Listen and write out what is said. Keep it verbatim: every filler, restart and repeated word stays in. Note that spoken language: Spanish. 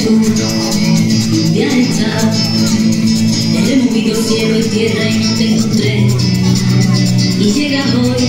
tú te has estado. He removido cielo y tierra y no te encontré. Y llegas hoy